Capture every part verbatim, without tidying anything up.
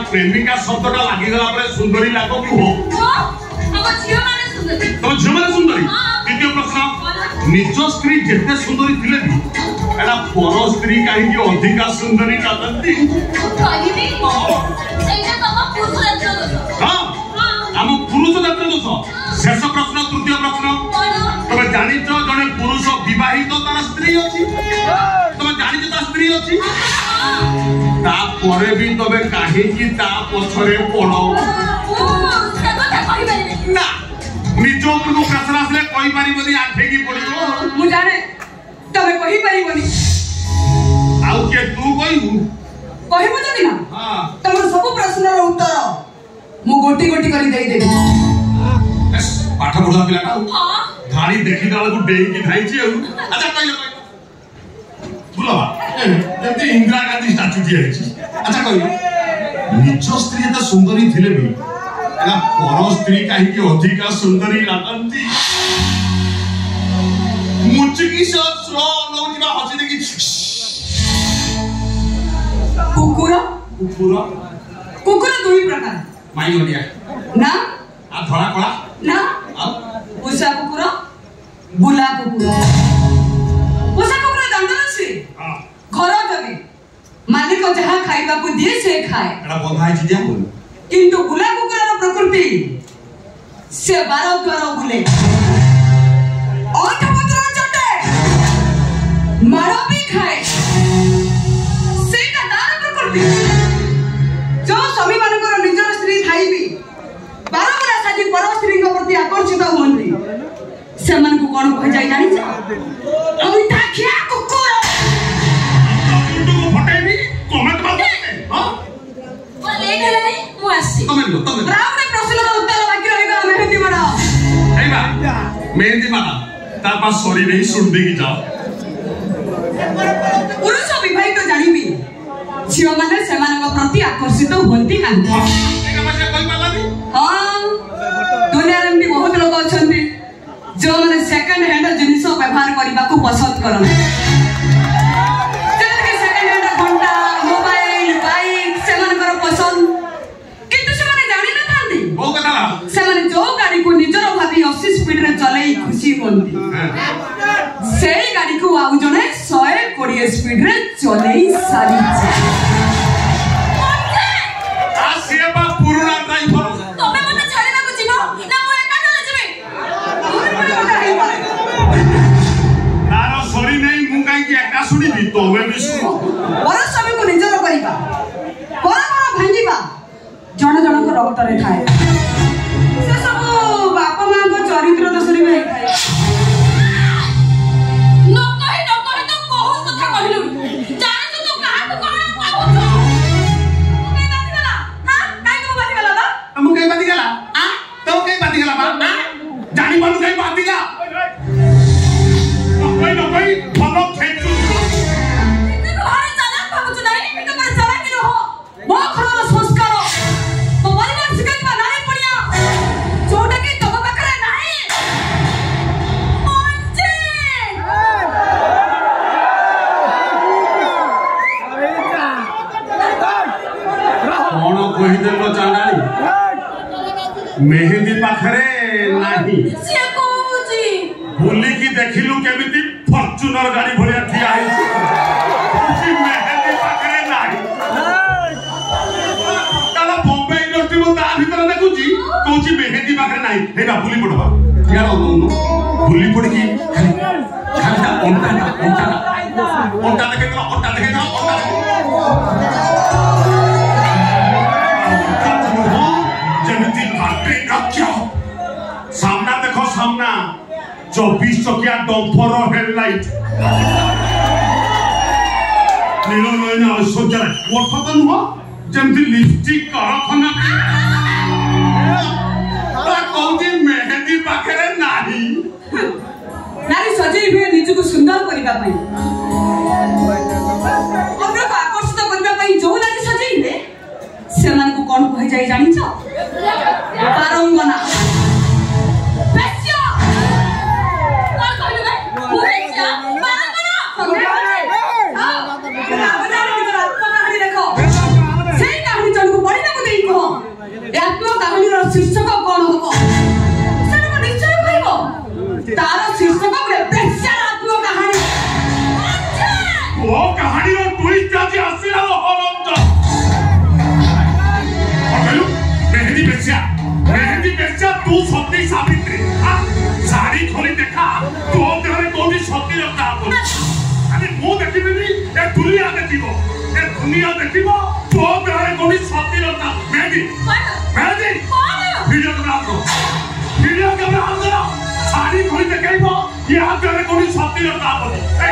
प्रेमिका शब्दटा लागि गला परे सुंदरी लागो कि हो हम झियो माने सुंदरी तो झियो माने सुंदरी द्वितीय प्रश्न निज स्त्री जेते सुंदरी थिले भी एला पर स्त्री काहे कि अधिका सुंदरी लागंती कहिबी एटा तम पुरुष जात्र दोष हां हम पुरुष जात्र दोष शेष प्रश्न तृतीय प्रश्न तमे जानि छ जने पुरुष विवाहित तार स्त्री अछि तमे जानि छ तार स्त्री अछि ता परे भी तबे काहे कि ता पछरे पड़ो ओ से କଥା कहिबे ना निजो को कसरा से कहि परिबनी आठे की पड़ियो मु जाने तबे कहि परिबनी आउ के तू कहिबू कहिबू जदी ना हां तमर सब प्रश्नर उत्तर मु गोटी गोटी करी देई देबी पाठ पढ़ा पिलाटा हां धाड़ी देखि दाल को डेई की धाइची आ अच्छा कहिलो बुलावा जति इंदिरा गांधी स्टैच्यू दिया है अच्छा कहिलो निज स्त्री त सुंदरी थिले भी एला पर स्त्री काहे कि अधिका सुंदरी लागंती मुचकी से स्लो नौजिबा हसी देखि कुकुर कुकुर कुकुर दुई प्रकार माई ओडिया ना आ धड़ा कला ना आ उषा कुकुर बुला कुकुर उषा कुकुर दंडन से हां घर जगे मालिक जहां खाइबा को दिए से खाए एड़ा बंधाई छी दिया बोल किंतु बुला कुकुरर प्रकृति से बारो द्वार बुले और पत्र चटे मारो भी खाए सेटा तार प्रकृति जो स्वामी मानकर निजर स्त्री थाइबी बारबरा साजी पर स्त्री को प्रति आकर्षित होंती से मन को कोन कह जाय जानि छ अभी ताखिया कुकुर तू फटेबी कमेंट मार दे हां और लेट हला नहीं मु आसी कमेंट लो कमेंट रावण प्रश्नर उत्तर बाकी रहेगा मेहंदी बड़ा ए बा मेहंदी माना तार पास सॉरी नहीं सुन देगी जाओ पुरुष विवाहित जानिबी झियो माने सेमानक प्रति आकर्षित होंती कांती एका भाषा कोई पालानी हां दुनिया रे एमती बहुत लोग अछंती जो माने सेकंड हैंड जिनिस व्यवहार करबा को पसंद करन जने सेकंड हैंड घंटा मोबाइल बाइक सेमानकर पसंद किंतु सेमाने जानि न थांती ओ कथा सेमाने जो गाड़ी को निजर भाबी अस्सी स्पीड रे चलाई खुशी होंती सेई गाड़ी को आउ जने एक सौ बीस स्पीड रे चलाई सारी आ सेबा पुराना ड्राइवर तमे मते छाड़ीबा को जीवो ना मु एका चले जीबी तारो सॉरी नहीं मु काई कि एका सुनी भी तोमे भी सुनो पर सभी को निजर करिबा पर पर भांगीबा जण जण को रक्त रे थाए से सब बापा मां को चरित्र दोषरी में थाए न कहि न कहि तो बहुत कथा कहिलु जाने तो तू कहा को कोन पाबो तू के बात गला हां काई को बात गला बा हमु कई बात गला आ तो कई बात गला बा आ जानी बानु कई बात गला कोई न कोई फलो खेचू तू हरे चला पाबो नहीं तो पर चला कि हो बो खरो संस्कार तो परिवार सिकत बनाने पड़िया छोटा के तो बकरे नहीं मंजे कौन कहि देलो चांडाली मेहंदी पाखरे नाही से कोजी बुली की देखिलु केमिति फॉर्च्यूनर गाड़ी भलिया ठिया है कि मेहंदी पाखरे नाही ताला बॉम्बे यूनिवर्सिटी में ता भीतर देखुची कोची मेहंदी पाखरे नाही हे बा बुली पड़बा यार ओनु बुली पड़ की खाली खाली ता ओंटा ना ओंटा ना ओंटा देखे तो ओंटा देखे तो ओंटा जेमिति काटे रखियो सामना देखो सामना चौबीस चकिया डम्फर हेडलाइट नीलो नयन ऐश्वर्य ओठ तो नुह जेमती लिपस्टिक कारखाना ता कहूची मेहंदी पाखरे नाही नारी सजई हुए निज को सुंदर करिबा पई अन्य को आकर्षित करिबा पई जो नारी सजई हुए सेमान को कोन कहि जाई जानि छ पारंगना बेसिया कौन कहलु बे मु बेसिया पारंगना हां हां देखो सेई कहानी जन को पढ़ी ना आत्म कहानी रो शीर्षक कौन होबो सेना को निश्चय कहबो तार शीर्षक बे बेचार आत्म कहानी ओ कहानी रो ट्विस्ट आजी आसीला हरंत अगलु मेहंदी बेचा मेहंदी बेचा तू सती सावित्री हां साड़ी खोली देखा तू देहरे कोठी सती रखता अरे मु देखिबी ए दुनिया देखिबो ए दुनिया देखिबो तो देहरे कोठी सती रखता मेहंदी मेहंदी वीडियो कैमरा करो वीडियो कैमरा करो साड़ी खोली देखाइबो या देहरे कोठी सती रखता बोली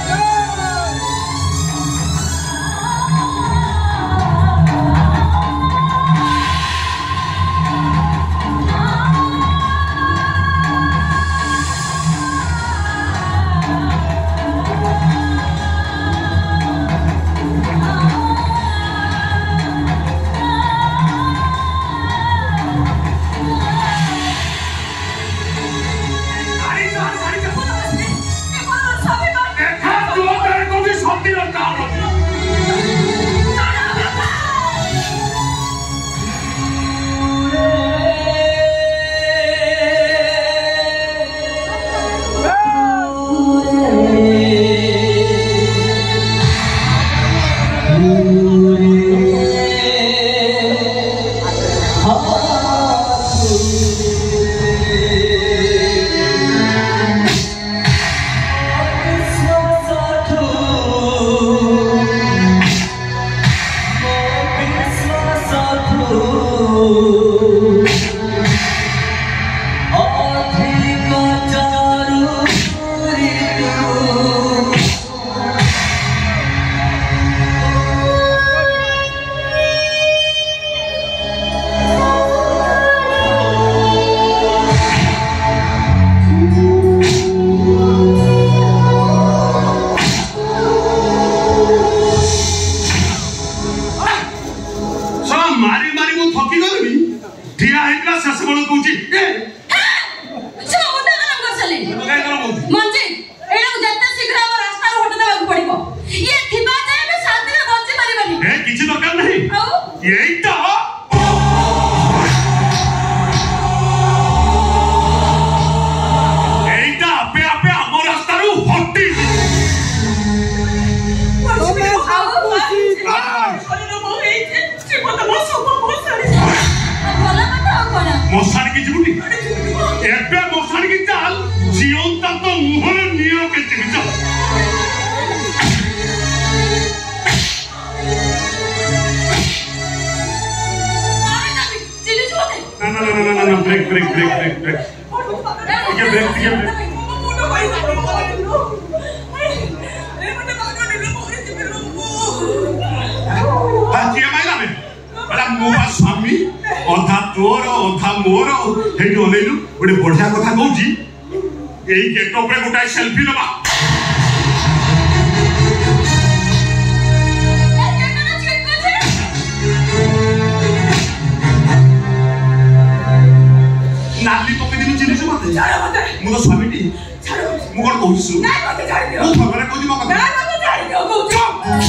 सेल्फी नबा नाली पके दिनु चिनि छ मते जाय मते मु तो स्वामीटी मु कोन कहूछु नै मते जाय दियो मु भगरे कोजी म कथा नै मते जाय दियो कहूछु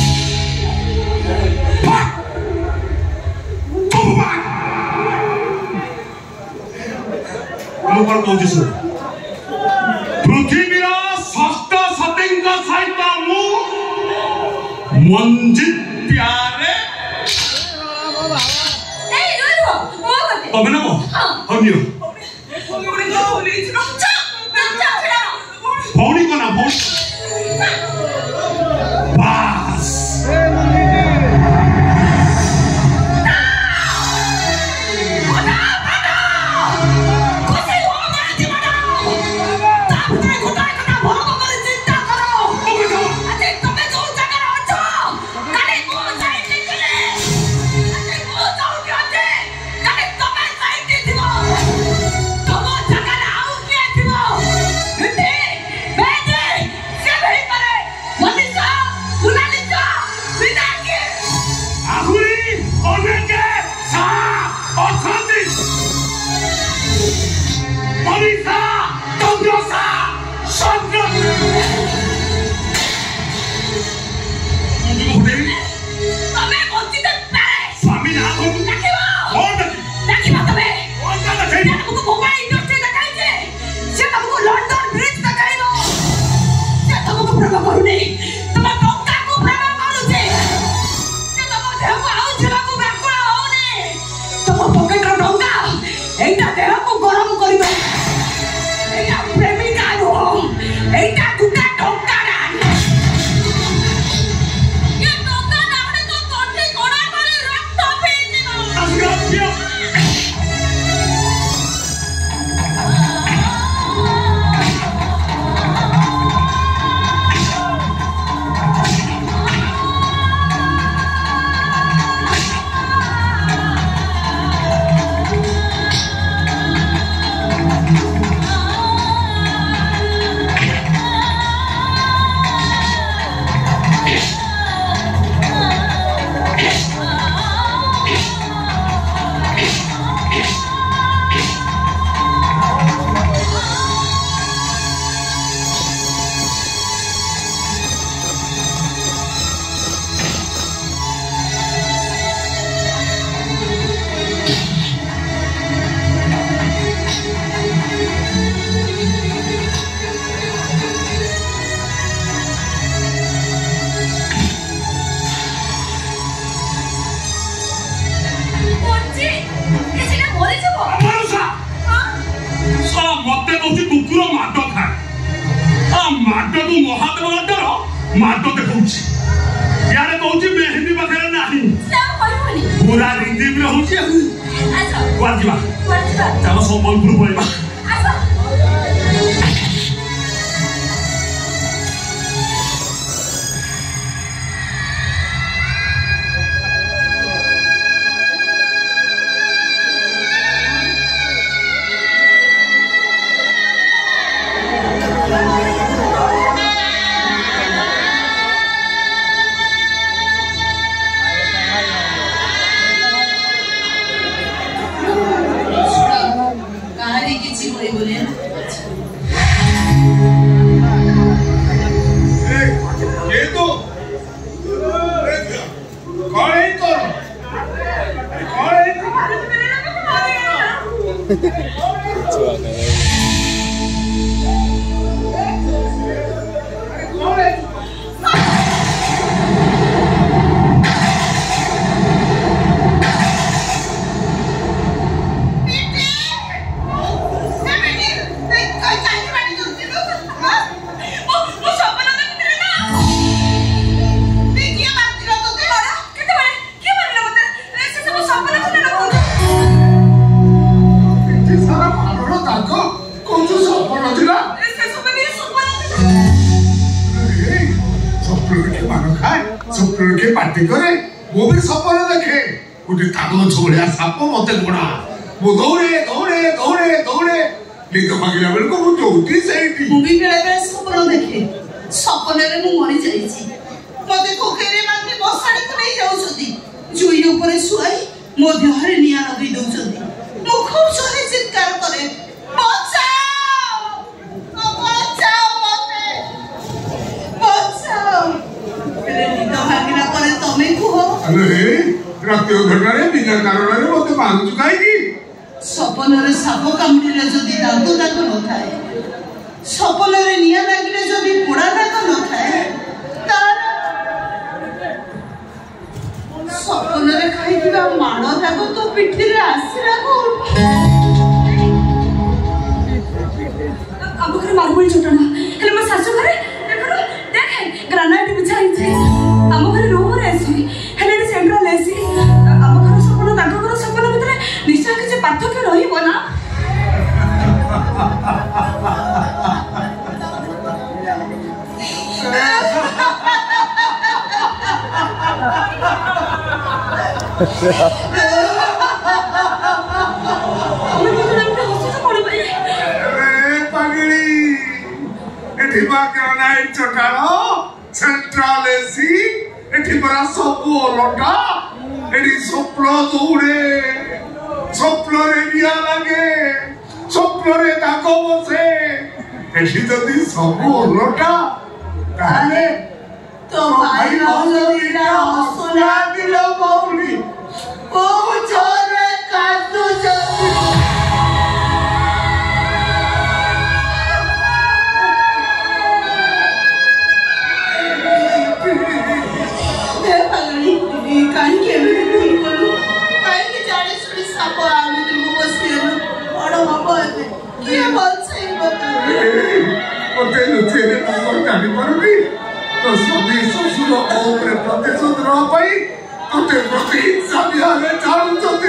मु कोन कहूछु पृथ्वीर षष्ठ सतींग सहित मु मंजित प्यारे ए रुरो मो कते तबे न मो हनियो भौणी को ना भौणी बस एटा देह को गरम करिबा एटा प्रेमिका नुह एटा गुटा टोकारा ये टोका नाहले तो तोठी कोड़ा करे रक्त पीने मातो देखौछि यारे कहउछि मेहंदी बखरा नाही से कहबोनी पूरा रिंदी में होछि आछा वाजिबा वाजिबा चलो संबलपुर पळिबा आछा पार्टी करे वो भी सपन देखे गोटे कागज भलिया साप मते गोड़ा मो दौड़े दौड़े दौड़े दौड़े निद मागिला बेल को मु जोटी सेठी मु भी बेले बेले सपन देखे सपन रे मु मरि जाईची मते कोकेरे माने बसाड़ी को नहीं जाउछदी जुई ऊपर सुआई मो देहरे निया लगी दउछदी मु खूब जोरे चित्कार करे बचाओ बचाओ मते बचाओ बेले निद मागिला करे तमे कुहो अरे रात घटनारे बिना कारण रे मते मानु चुकाई की सपन रे साप कामुडिले जदी दांत दांत न थाए सपन रे निया लागिले जदी पोड़ा दांत न थाए तार सपन रे खाइदिबा माड़ दाग तो पिठी रे आसीला को अब घरे मारबोली छोटना हेले म सासु घरे देखो देखे ग्रेनाइट बिछाई छे हम घरे रोवर आसी हेले रे सेंट्रल आसी हम घर सपन दाग घर सपन भितरे निश्चय के पार्थक्य रहिबो ना ग्रेनाइट चटाणो सेंट्रल एसी एठी बरा सबु लटा एठी स्वप्न दौड़े स्वप्न रे निया लागे स्वप्न रे दाग बसे एठी जदी सबु लटा अरे तो भाई मौलवीरा हसना दिल बौली ओ छोरे काटू जल्दी काई के भूल करू काई के जाने सुनी साप आमी तुमको बसियनु तोर स्वामी ससुर ओमरे प्रतिशोध न पाई तोते प्रति हिंसा बिहार झाड़ू